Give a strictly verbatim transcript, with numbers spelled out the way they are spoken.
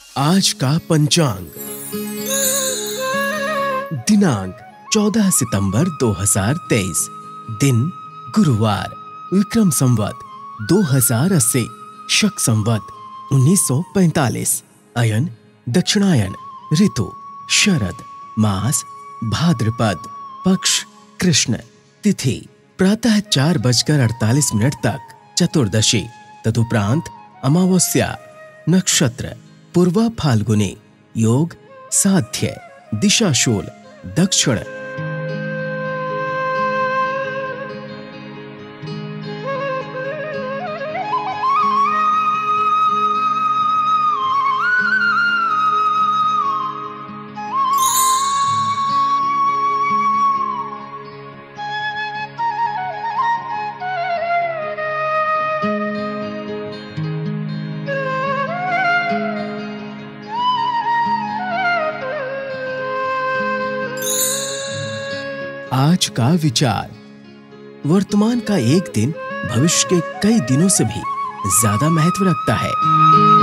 आज का पंचांग। दिनांक चौदह सितंबर दो हजार तेईस। दिन गुरुवार। विक्रम संवत दो हजार अस्सी। शक संवत उन्नीस सौ पैंतालीस। अयन दक्षिणायन। ऋतु शरद। मास भाद्रपद। पक्ष कृष्ण। तिथि प्रातः चार बजकर अड़तालीस मिनट तक चतुर्दशी। तदुपरांत अमावस्या। नक्षत्र पूर्वा फाल्गुनी। योग साध्य। दिशा शूल दक्षिण। आज का विचार। वर्तमान का एक दिन भविष्य के कई दिनों से भी ज्यादा महत्व रखता है।